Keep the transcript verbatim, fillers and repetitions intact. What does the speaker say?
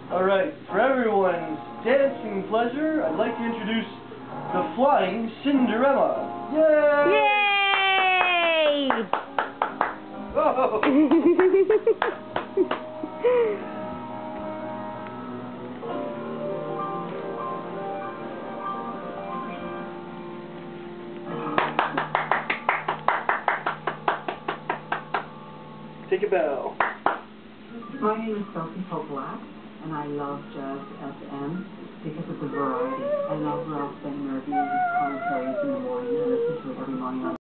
Alright, for everyone's dancing pleasure, I'd like to introduce the flying CinderEmma. Yay! Yay! Oh. Take a bow. My name is Sophie Popolack, and I love Jazz F M because of the variety. I love Ralph Ben Nervy's commentaries in the morning. I listen to it every morning on